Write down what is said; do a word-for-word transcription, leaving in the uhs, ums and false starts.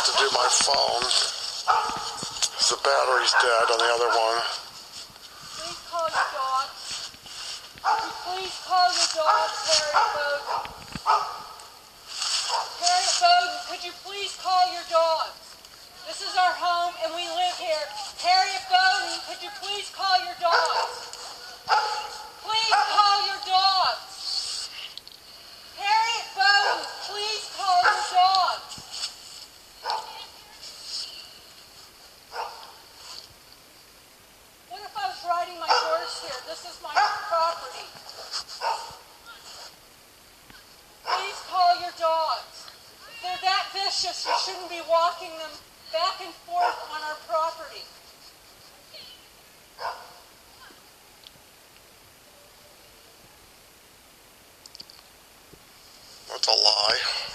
to do my phone. The battery's dead on the other one. Please call your dog. Could you please call your dog, Harriet Bowden? Harriet Bowden, could you please call your dogs? This is our home and we live here. Harriet Bowden, could you please call your dogs? Please call your dogs. Harriet Bowden, please call your dogs. What if I was riding my horse here? This is my property. Please call your dogs. If they're that vicious, you shouldn't be walking them back and forth on our property. That's a lie.